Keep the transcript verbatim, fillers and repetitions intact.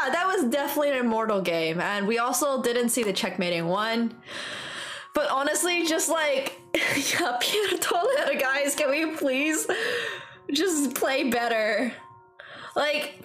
yeah, that was definitely an immortal game. And we also didn't see the checkmating one. But honestly, just like, yeah, Pierre Toledo, guys, can we please just play better? Like,